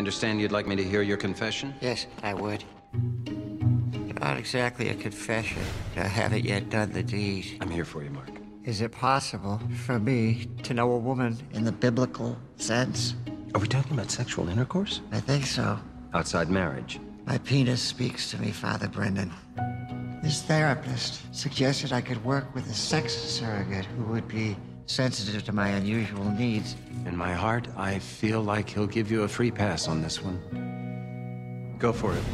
understand you'd like me to hear your confession? Yes, I would. Not exactly a confession. I haven't yet done the deed. I'm here for you, Mark. Is it possible for me to know a woman in the biblical sense? Are we talking about sexual intercourse? I think so. Outside marriage? My penis speaks to me, Father Brendan. This therapist suggested I could work with a sex surrogate who would be sensitive to my unusual needs. In my heart, I feel like he'll give you a free pass on this one. Go for it.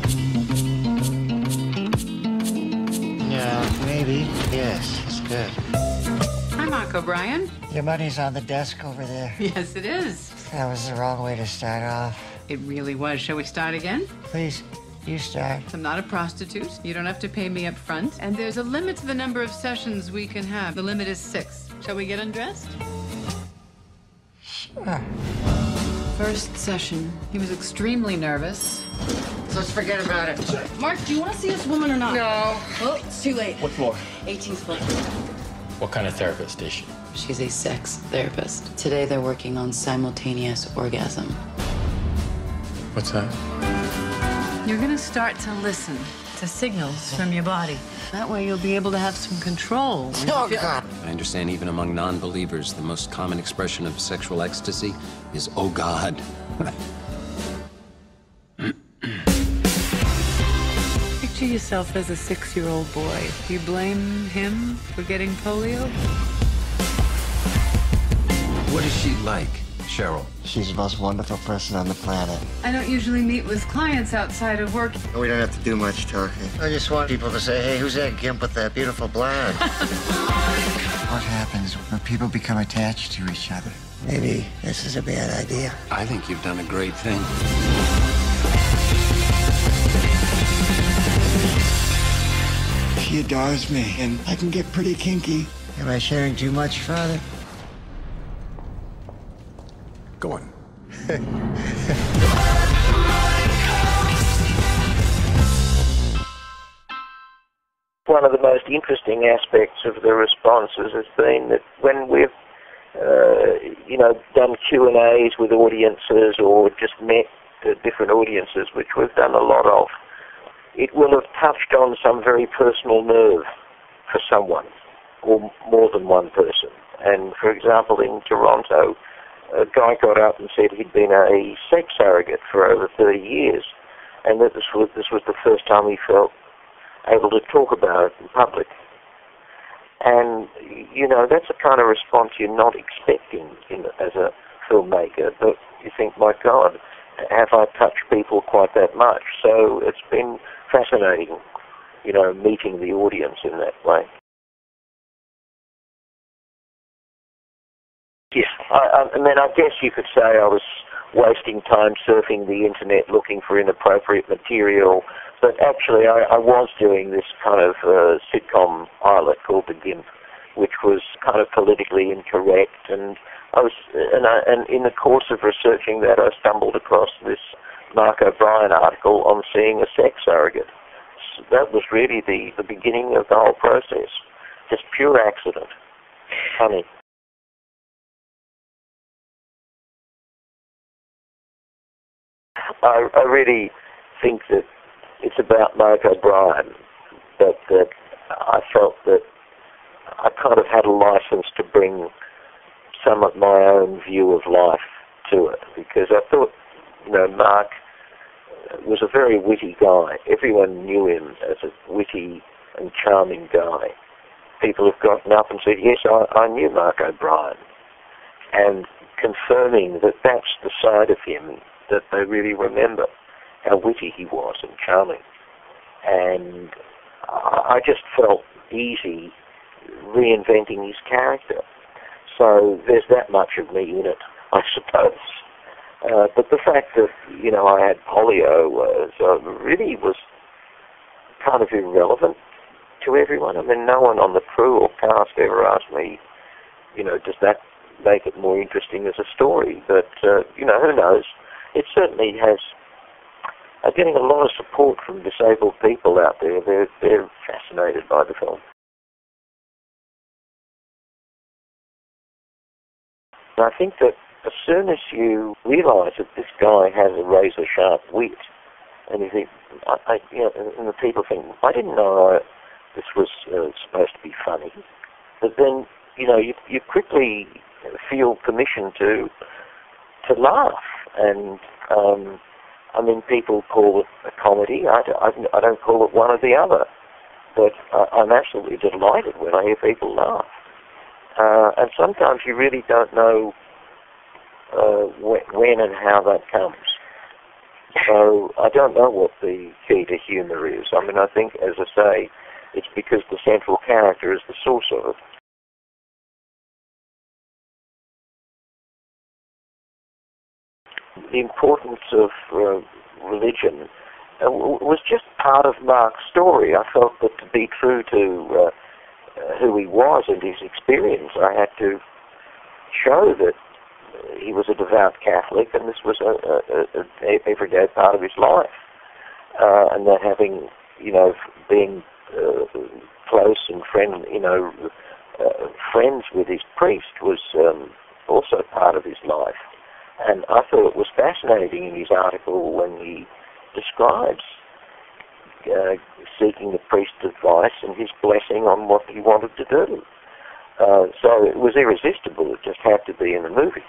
Yeah, maybe. Yes, it's good. Hi, Mark O'Brien. Your money's on the desk over there. Yes, it is. That was the wrong way to start off. It really was. Shall we start again? Please, you start. I'm not a prostitute. You don't have to pay me up front. And there's a limit to the number of sessions we can have. The limit is 6. Shall we get undressed? Sure. First session, he was extremely nervous. So let's forget about it. Mark, do you want to see this woman or not? No. Well, it's too late. What floor? 18th floor. What kind of therapist is she? She's a sex therapist. Today they're working on simultaneous orgasm. What's that? You're gonna start to listen to signals from your body. That way you'll be able to have some control. Oh, God. I understand even among non-believers, the most common expression of sexual ecstasy is, oh, God. Picture yourself as a 6-year-old boy. Do you blame him for getting polio? What is she like, Cheryl? She's the most wonderful person on the planet. I don't usually meet with clients outside of work. We don't have to do much talking. I just want people to say, hey, who's that gimp with that beautiful blonde? What happens when people become attached to each other? Maybe this is a bad idea. I think you've done a great thing. She adores me, and I can get pretty kinky. Am I sharing too much, Father? Go on. One of the most interesting aspects of the responses has been that when we've, done Q&As with audiences or just met different audiences, which we've done a lot of, it will have touched on some very personal nerve for someone, or more than one person. And for example, in Toronto, a guy got up and said he'd been a sex surrogate for over 30 years, and that this was the first time he felt able to talk about it in public. And, that's a kind of response you're not expecting as a filmmaker, but you think, my God, have I touched people quite that much? So it's been fascinating, meeting the audience in that way. Yes, I guess you could say I was wasting time surfing the internet looking for inappropriate material, but actually I was doing this kind of sitcom pilot called The Gimp, which was kind of politically incorrect, and and in the course of researching that, I stumbled across this Mark O'Brien article on seeing a sex surrogate. So that was really the beginning of the whole process, just pure accident. Funny. I really think that it's about Mark O'Brien, but that I felt that I kind of had a license to bring some of my own view of life to it, because I thought, Mark was a very witty guy. Everyone knew him as a witty and charming guy. People have gotten up and said, yes, I knew Mark O'Brien, and confirming that that's the side of him that they really remember, how witty he was and charming. And I just felt easy reinventing his character. So there's that much of me in it, I suppose. But the fact that, I had polio really was kind of irrelevant to everyone. I mean, no one on the crew or cast ever asked me, does that make it more interesting as a story? But, who knows? It certainly has. I'm getting a lot of support from disabled people out there. They're fascinated by the film. I think that as soon as you realise that this guy has a razor-sharp wit, and you think, and the people think, I didn't know this was supposed to be funny. But then, you quickly feel permission to laugh. And, people call it a comedy. I don't call it one or the other. But I'm absolutely delighted when I hear people laugh. And sometimes you really don't know when and how that comes. So I don't know what the key to humour is. I think, as I say, it's because the central character is the source of it. The importance of religion was just part of Mark's story. I felt that to be true to who he was and his experience, I had to show that he was a devout Catholic, and this was an everyday part of his life. And that having, being close and friends with his priest was also part of his life. And I thought it was fascinating in his article when he describes seeking the priest's advice and his blessing on what he wanted to do. So it was irresistible. It just had to be in the movie.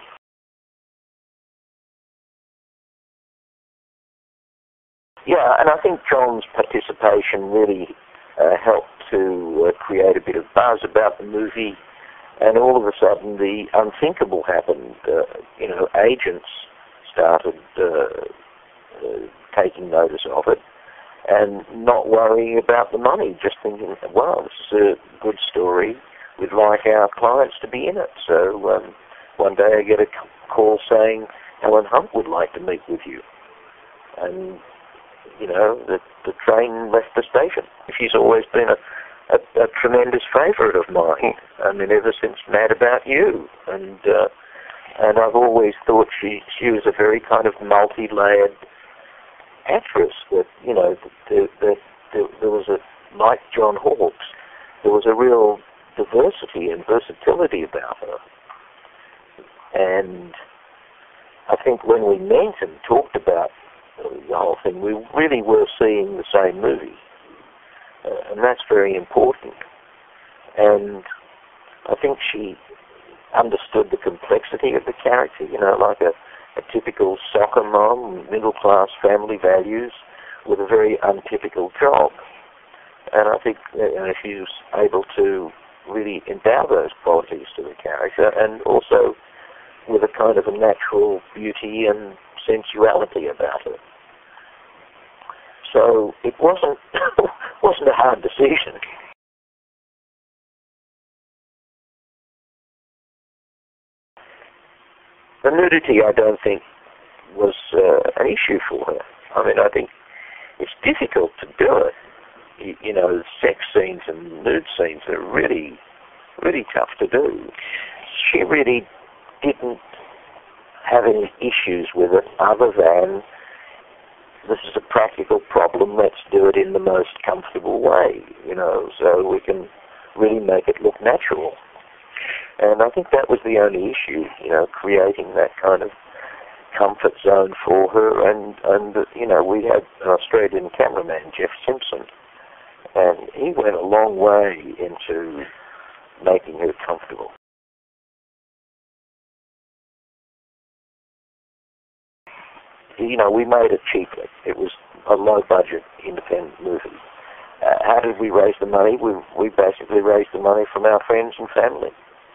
Yeah, and I think John's participation really helped to create a bit of buzz about the movie, and all of a sudden the unthinkable happened. Agents started taking notice of it and not worrying about the money, just thinking, wow, this is a good story. We'd like our clients to be in it. So one day I get a call saying, Helen Hunt would like to meet with you. And the train left the station. She's always been a tremendous favourite of mine. Ever since Mad About You. And I've always thought she was a very kind of multi-layered actress. That there was like John Hawkes, there was a real diversity and versatility about her. And I think when we met and talked about the whole thing, we really were seeing the same movie. And that's very important. And I think she understood the complexity of the character, like a typical soccer mom, middle-class family values, with a very untypical job. And I think she was able to really endow those qualities to the character, and also with a kind of a natural beauty and sensuality about her. So it wasn't a hard decision. The nudity, I don't think, was an issue for her. I think it's difficult to do it. Sex scenes and nude scenes are really, really tough to do. She really didn't have any issues with it other than this is a practical problem, let's do it in the most comfortable way, so we can really make it look natural. And I think that was the only issue, creating that kind of comfort zone for her. And we had an Australian cameraman, Jeff Simpson, and he went a long way into making her comfortable. We made it cheaply. It was a low-budget independent movie. How did we raise the money? We basically raised the money from our friends and family.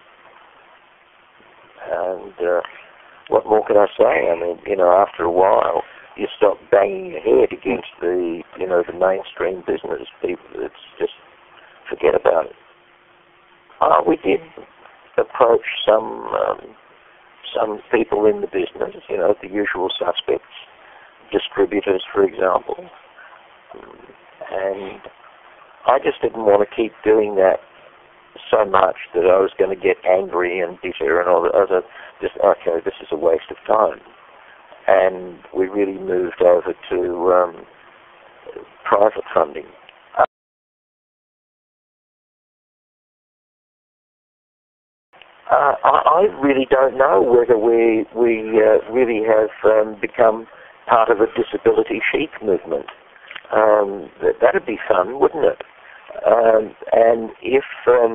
And what more can I say? After a while, you stop banging your head against the mainstream business. It's just forget about it. We did approach some people in the business, the usual suspects, distributors, for example. And I just didn't want to keep doing that so much that I was going to get angry and bitter and all that. I was just, okay, this is a waste of time. And we really moved over to private funding. I really don't know whether we really have become part of a disability chic movement. That'd be fun, wouldn't it? And if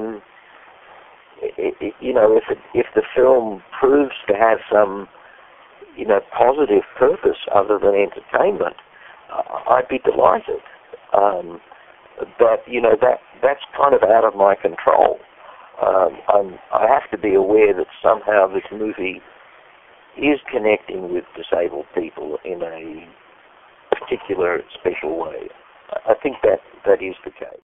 if the film proves to have some positive purpose other than entertainment, I'd be delighted. But that's kind of out of my control. I have to be aware that somehow this movie is connecting with disabled people in a particular, special way. I think that is the case.